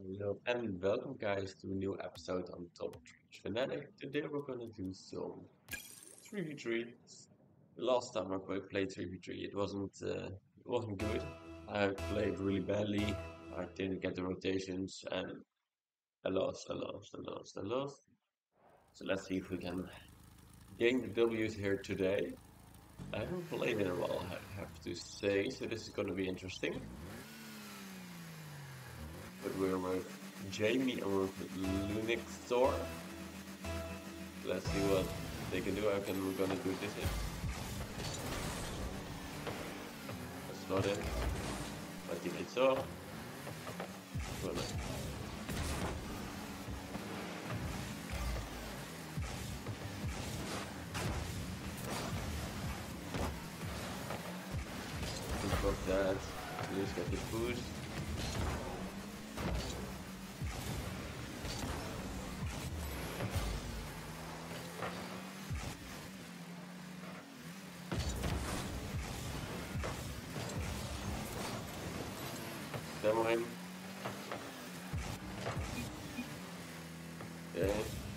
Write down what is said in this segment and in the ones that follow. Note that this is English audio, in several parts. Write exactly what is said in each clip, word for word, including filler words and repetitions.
Hello and welcome guys to a new episode on Top Trash Fanatic. Today we're gonna do some three v three. The last time I played played three v three it wasn't uh, it wasn't good. I played really badly, I didn't get the rotations and I lost, I lost, I lost, I lost. So let's see if we can gain the W's here today. I haven't played in a while, I have to say, so this is gonna be interesting. But we're with Jamie and we're with Lunix Thor. Let's see what they can do. I can we're gonna do this in. That's not it. My teammate saw. Gonna think of that. Let's get this boost. Demo him. Okay.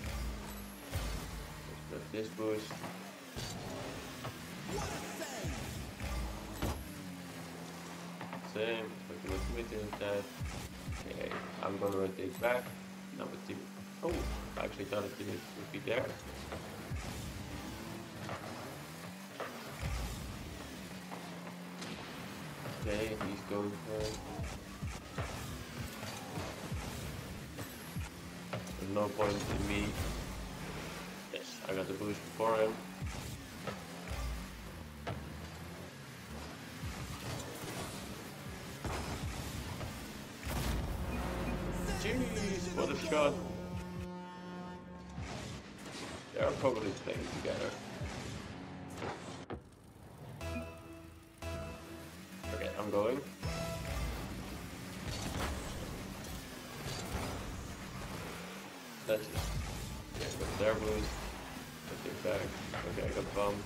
Let's get this boost. Same. Okay, what's with that? Okay, I'm gonna rotate back. Now with team. Oh, I actually thought it would be there. Okay, he's going for it. There's no point in me. Yes, I got the boost before him. Jeez, what a shot. They are probably playing together. Okay, I'm going. That's it. Okay, got their boost. Let's get back. Okay, I got bumped.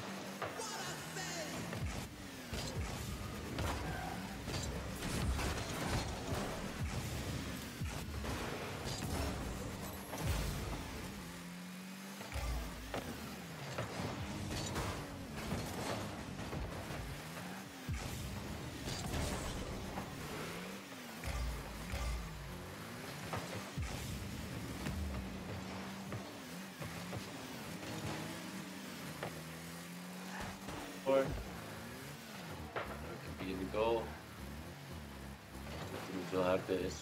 Four. That could be the goal. We still have this.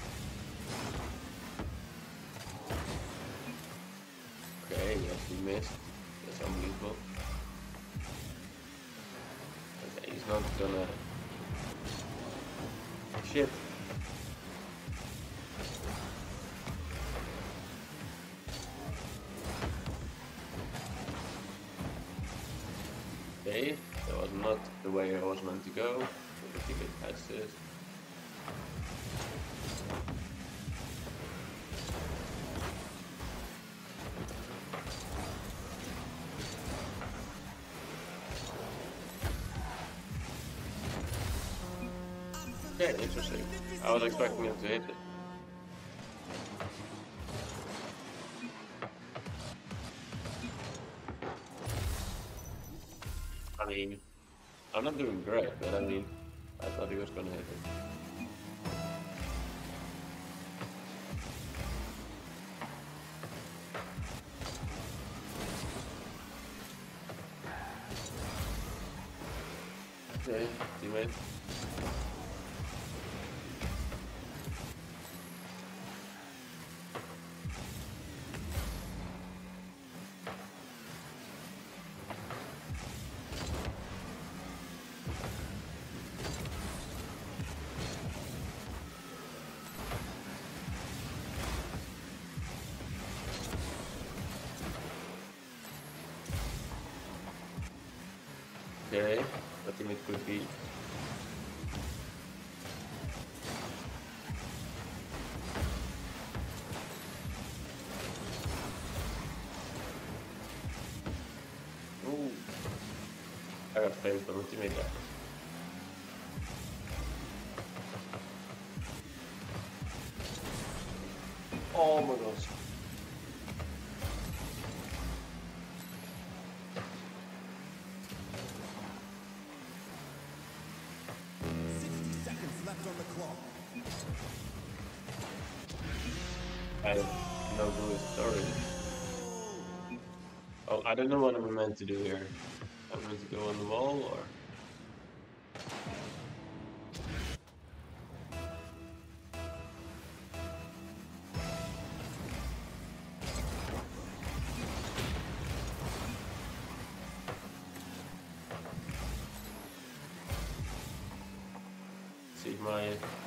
Okay, yes, he missed. That's unbelievable. Okay, he's not gonna. Shit. Okay, that was not the way I was meant to go. Let's keep it past this. Okay, interesting. I was expecting him to hit it. I mean, I'm not doing great, but I mean, I thought he was gonna hit it. Okay, teammate. Okay, I think it could be. Ooh, I got failed the ultimate there. Oh my gosh. sixty seconds left on the clock. I have no boost, sorry. Oh, I don't know what I'm meant to do here. I'm meant to go on the wall or... See my...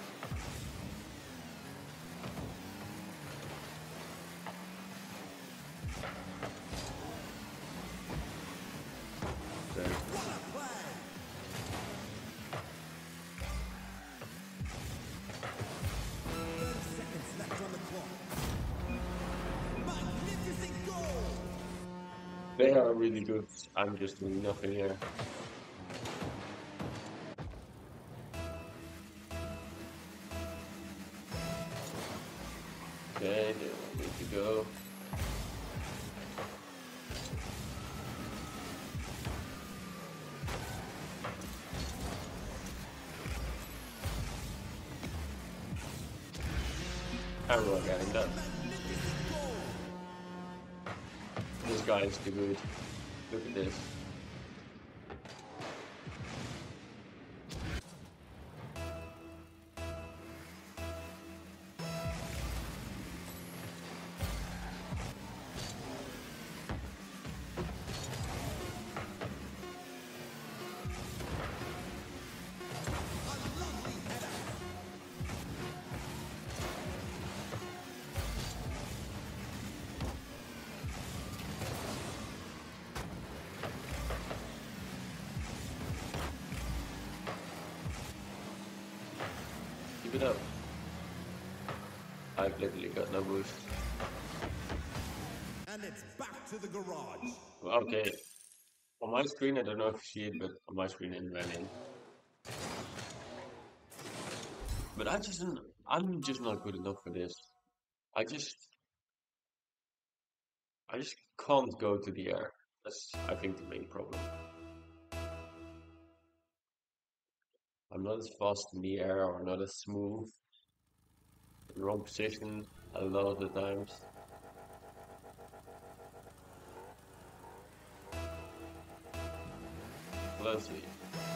There. thirty seconds left on the clock. Magnificent goal! They are really good. I'm just doing nothing here. Okay, they want me to go. I'm not getting that. This guy is too good. Look at this. Keep it up. I've literally got no boost. And it's back to the garage. Okay. On my screen, I don't know if you see it, but on my screen it ran in. But I just, I'm just not good enough for this. I just, I just can't go to the air. That's, I think, the main problem. I'm not as fast in the air or not as smooth. In the wrong position a lot of the times. Let's see.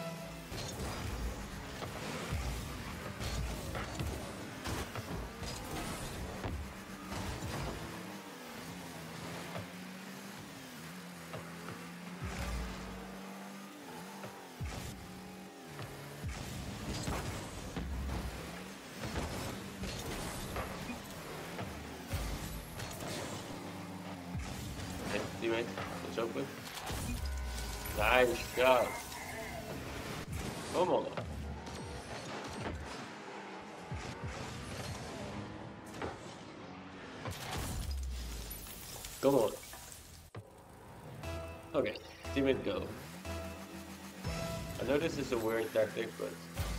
Hey, teammate, it's open. Nice shot. Come on. Come on. Okay, teammate go. I know this is a weird tactic, but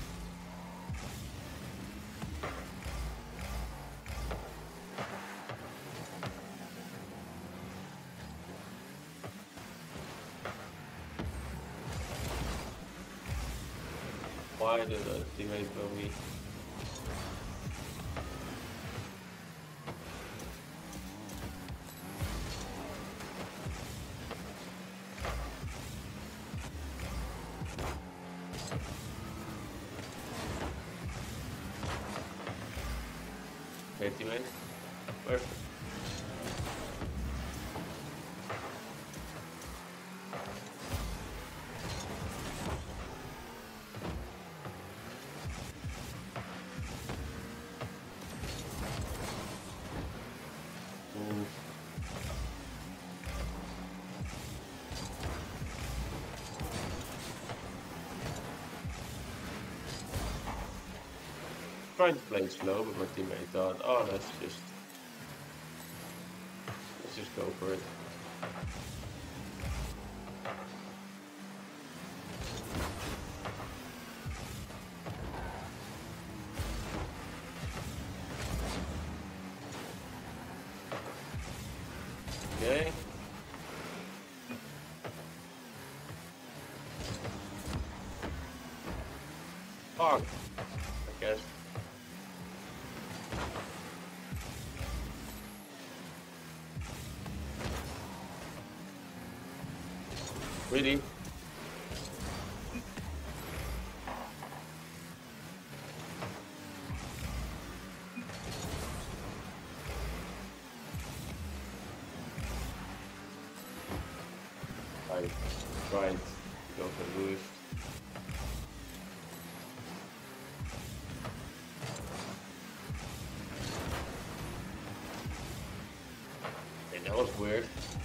why did the teammate go me? Okay, teammate. Perfect. Ooh. Trying to play slow, but my teammate thought, oh, let's just let's just go for it. Okay. Fuck. I guess. Really? I tried to go for boost. And that was weird.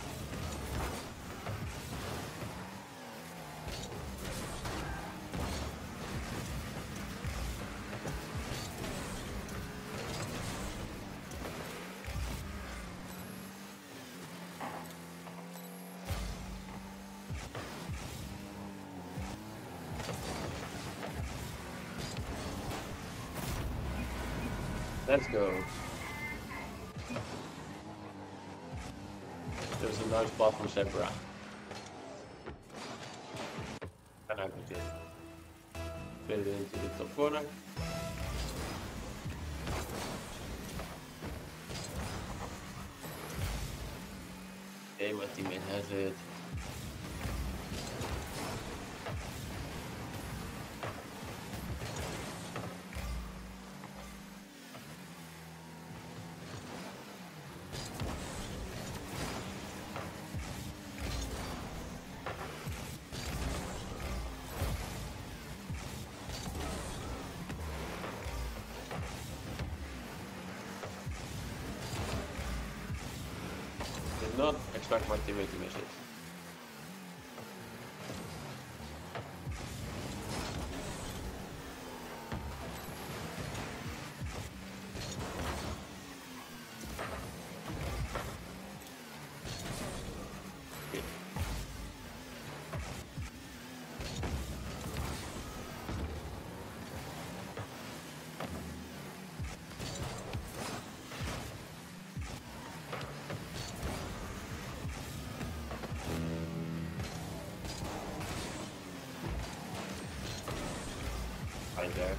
Let's go. There's a nice ball from Zebra. And I could just fit it into the top corner. Okay, my teammate has it. Did not expect my teammate to miss it. Okay. Right there.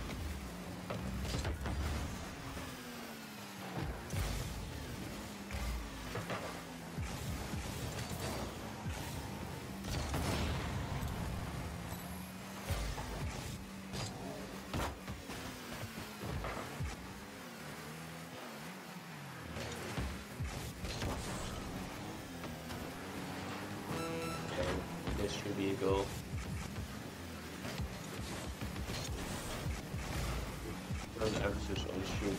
Okay, this should be a goal. Put the emphasis on shoot.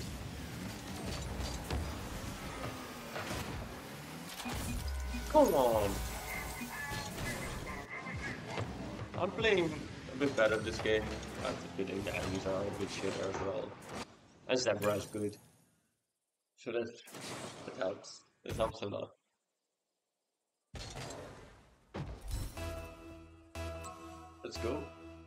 Come on! I'm playing a bit better this game. I have to fitting the enemies are a bit shitter as well. And Zebra is good. So that, that helps. It helps a lot. Let's go.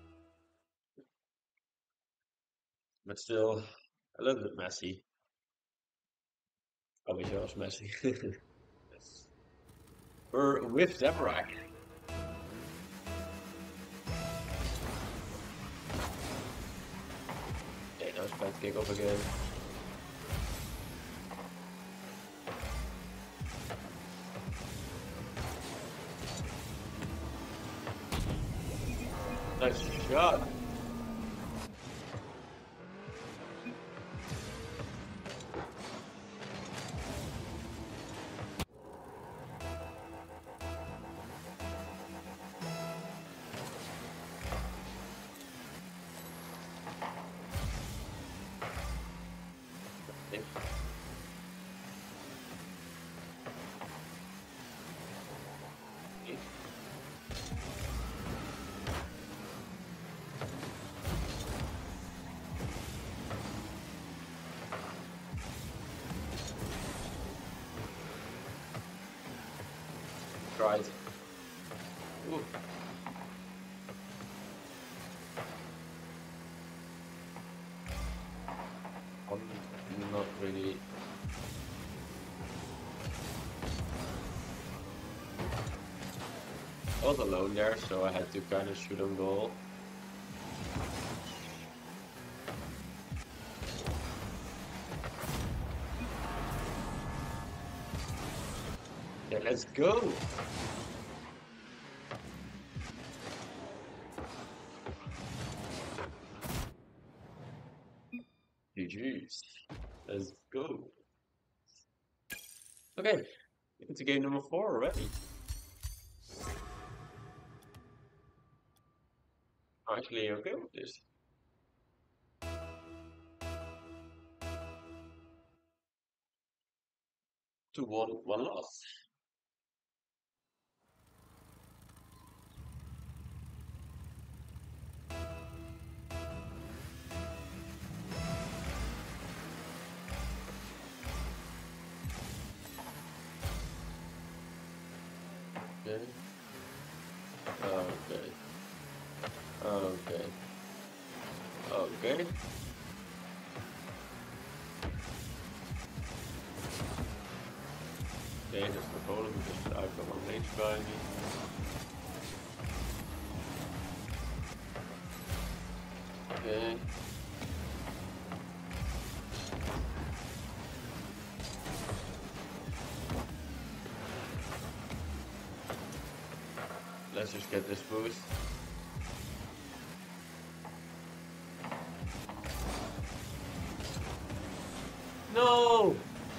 But still a little bit messy. I wish I was messy. Yes. We're with Zebra. Okay, now it's time to kick off again. Nice shot. Okay. Okay. Tried. Ooh. I'm not really. I was alone there, so I had to kind of shoot on goal. Yeah, let's go! G G's. Let's go. Okay, into game number four already. I'm actually okay with this. Two one, one loss. Okay. Okay. Okay. Okay. Okay, that's the problem because I've got one mage behind me. Okay. Let's just get this boost. No!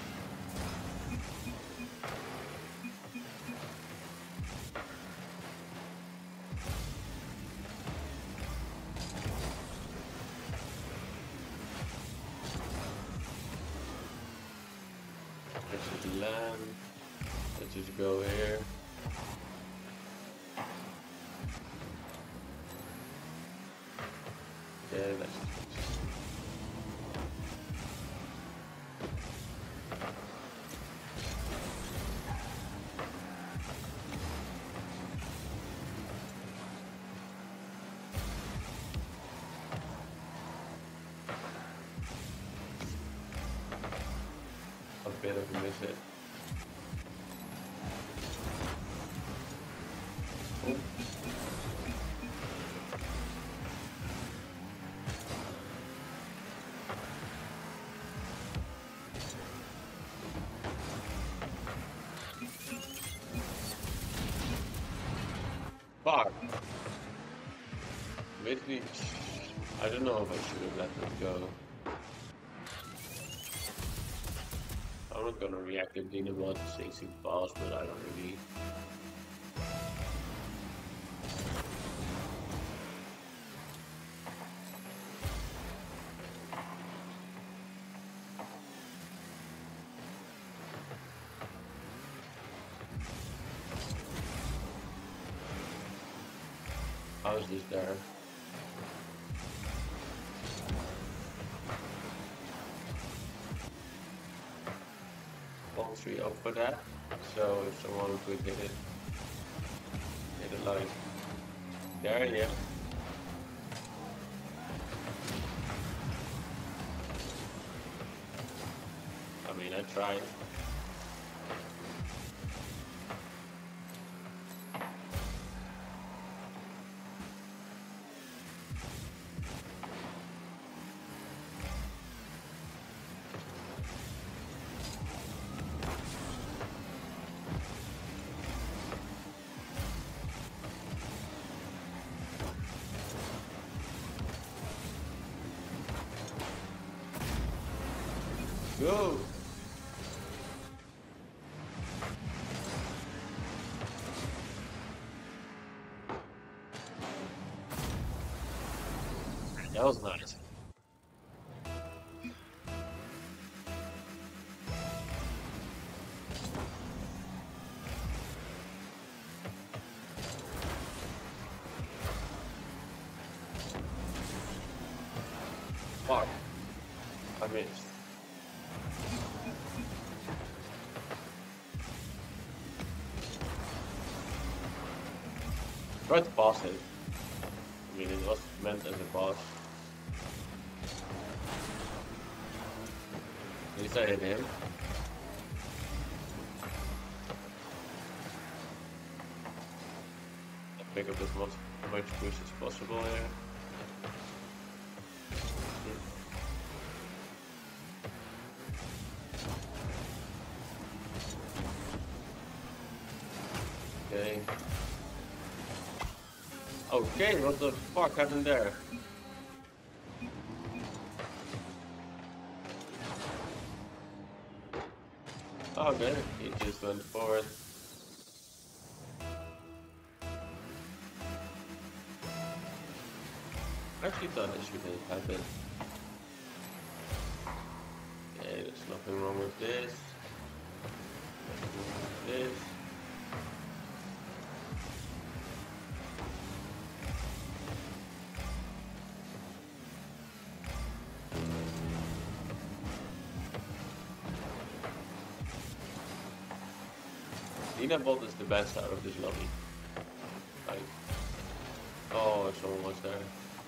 Let's just land. Let's just go here. Yeah, let's just. A bit of a miss it. Oh. Fuck. Basically, I don't know if I should have let them go. I'm not gonna react to Dinobot chasing fast, but I don't really. How is this there? Ball three up for that. So if someone could hit it, hit it like there, yeah. I mean, I tried. Go! That was nice. Fuck. I missed. Try to pass it. I mean, it was meant as a pass. At least I hit him. pick up as much, much push as possible here. Okay. Okay, what the fuck happened there? Okay, he just went forward. I actually thought it shouldn't happen. Okay, there's nothing wrong with this. Nothing wrong with this. Nina Bolt is the best out of this lobby. Like, oh, someone was there.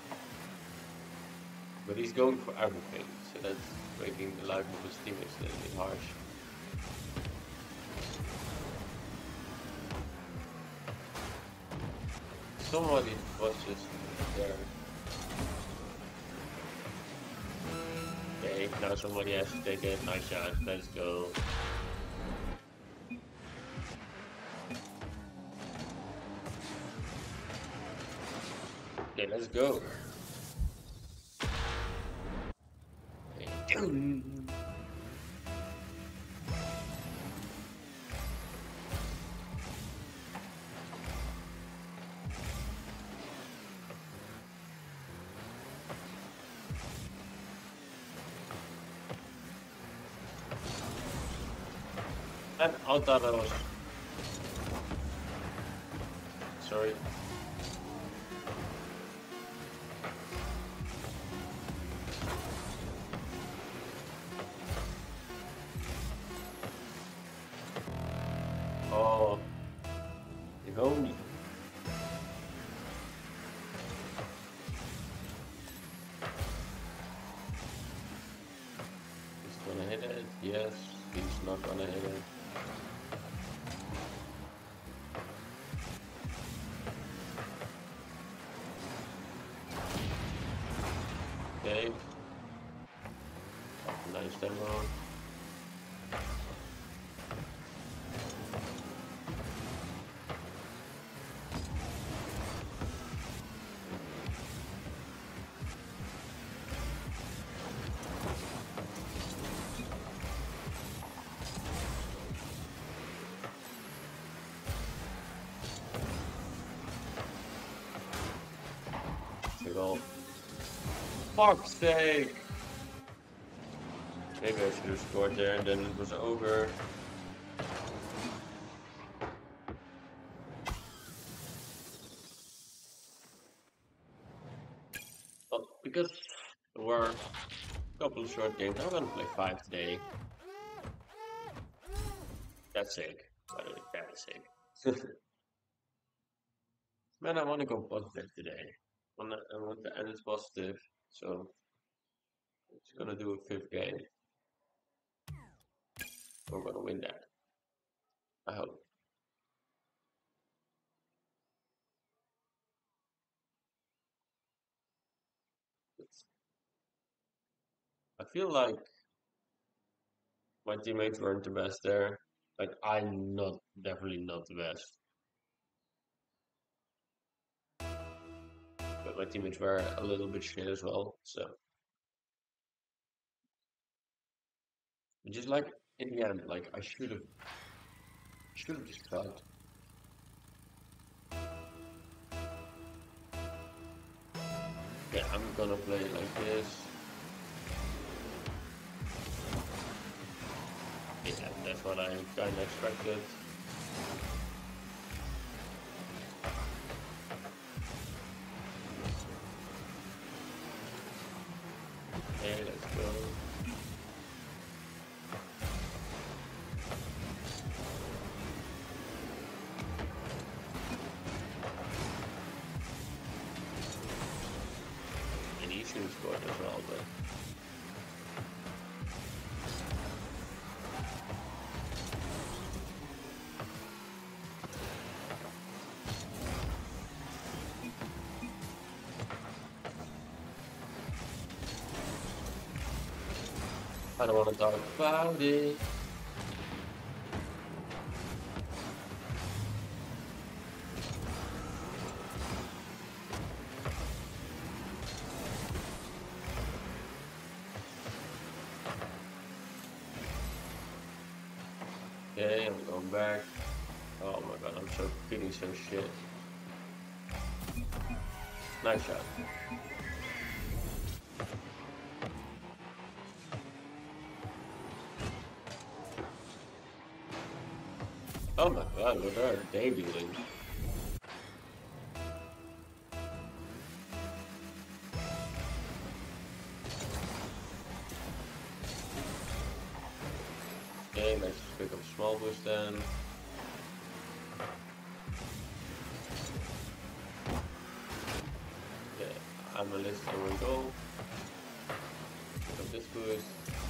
But he's going for everything, so that's making the life of his teammates a little bit harsh. Somebody was just there. Okay, now somebody has to take it. Nice shot, let's go. Okay, let's go. And I thought I was sorry. Oh, if only. He's gonna hit it. Yes, he's not gonna hit it. Okay. Nice demo. Well, fuck's sake! Maybe I should have scored there and then it was over. But because there were a couple of short games, I'm gonna play five today. That's sick. By the way, that is sick. Man, I want to go positive today. I want to, I want to end it positive, so I'm just gonna do a fifth game. We're gonna win that. I hope. It's, I feel like my teammates weren't the best there. Like I'm not, definitely not the best. But my teammates were a little bit shit as well. So, just like in the end, like I should have, should have just cut. Yeah, I'm gonna play it like this. Yeah, that's what I kind of expected. Okay, let's go. And he should have scored as well, but. I don't want to talk about it. Okay, I'm going back. Oh my god, I'm so feeling so shit. Nice shot. Oh my god, what are they doing? Okay, let's just pick up a small boost then. Okay, I'm a list on one goal. Pick up this boost.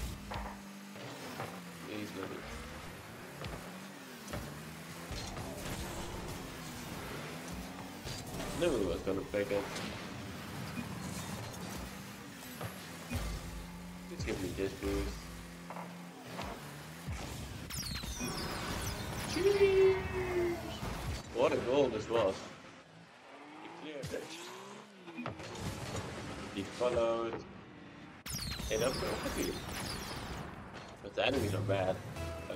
Please let me. Knew he was gonna pick it. Please give me this boost. Jeez. What a goal this was. He cleared it. He followed. Hey, that's so happy. But the enemies are bad. Like,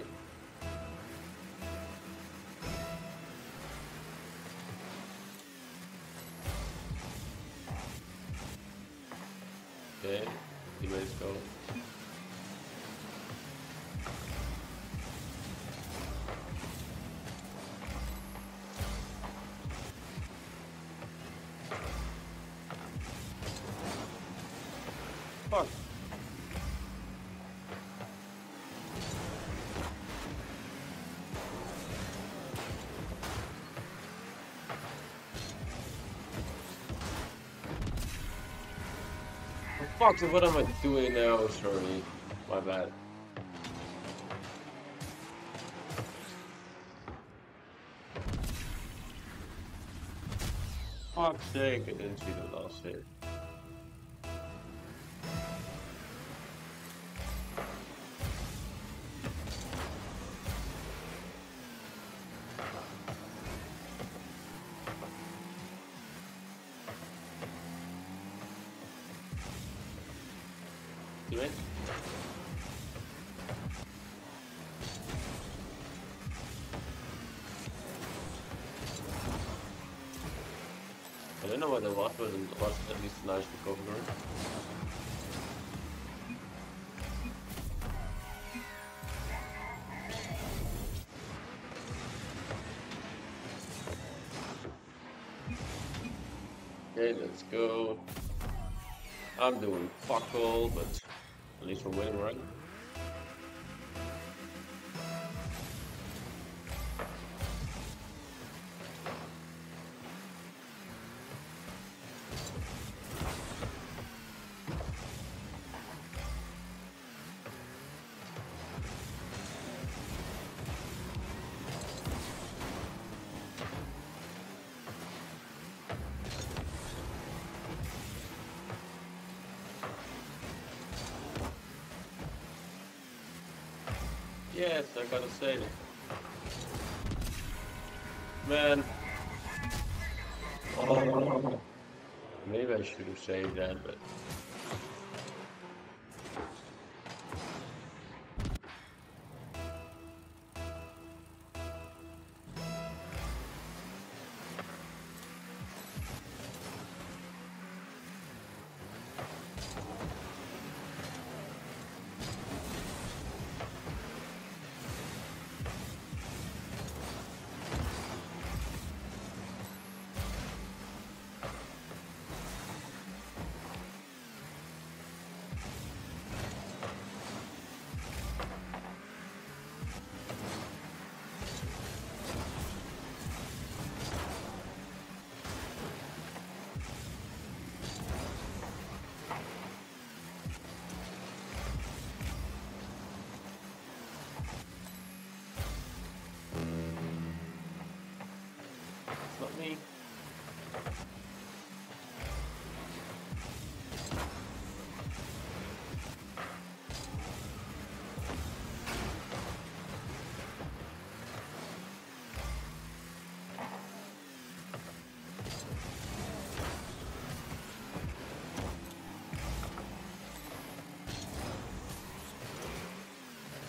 okay, teammates go. Fuck. Fuck, so what am I doing now? Sorry. My bad. Fuck's sake, I didn't see the last hit. Do it. I don't know what it was, but it was at least a nice recovery. Okay, let's go. I'm doing fuck all, but at least we're winning, right? Yes, I gotta save it. Man. Oh. Maybe I should have saved that, but...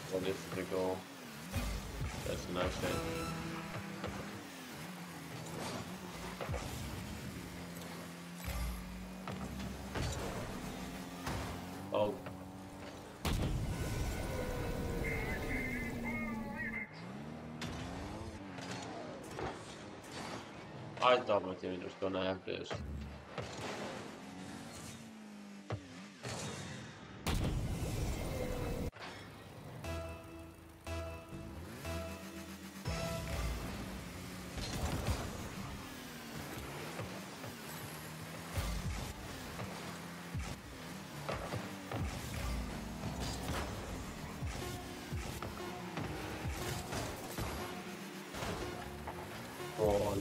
Well, this is the goal. That's a nice thing. Oh. I thought my team was gonna have this. On.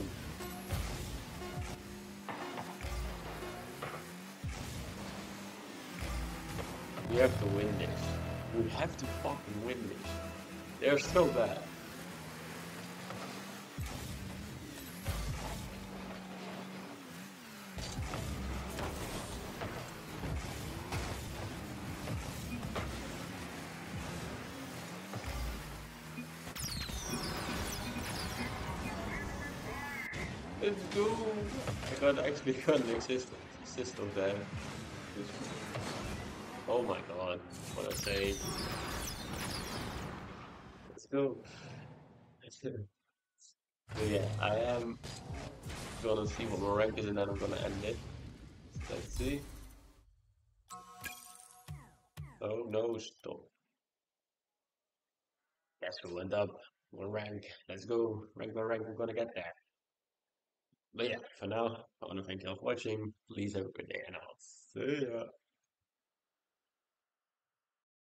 We have to win this. We have to fucking win this. They're so bad. Let's go! I got actually got an assist, assist of that. Oh my god, what a save. Let's go. So yeah, I am gonna see what my rank is and then I'm gonna end it. Let's see. Oh no, stop. Yes, we went up. One rank. Let's go. Rank by rank, we're gonna get there. But yeah, for now, I want to thank you all for watching. Please have a good day and I'll see ya.